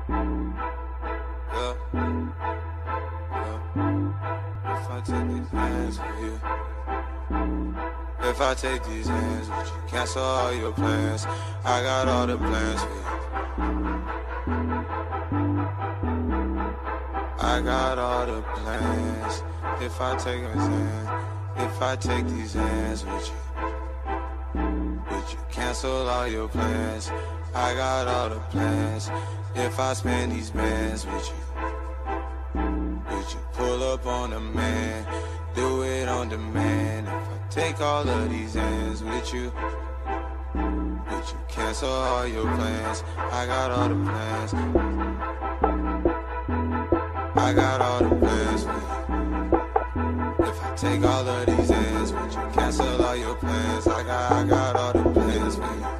Yeah, yeah. If I take these hands with you, if I take these hands with you, cancel all your plans. I got all the plans for you. I got all the plans. If I take his hand, if I take these hands with you, would you cancel all your plans? I got all the plans. If I spend these bands with you, would you pull up on the man? Do it on demand. If I take all of these hands with you, would you cancel all your plans? I got all the plans. I got all the plans for you. If I take all of these hands, would you cancel all your plans? I got all the plans for you.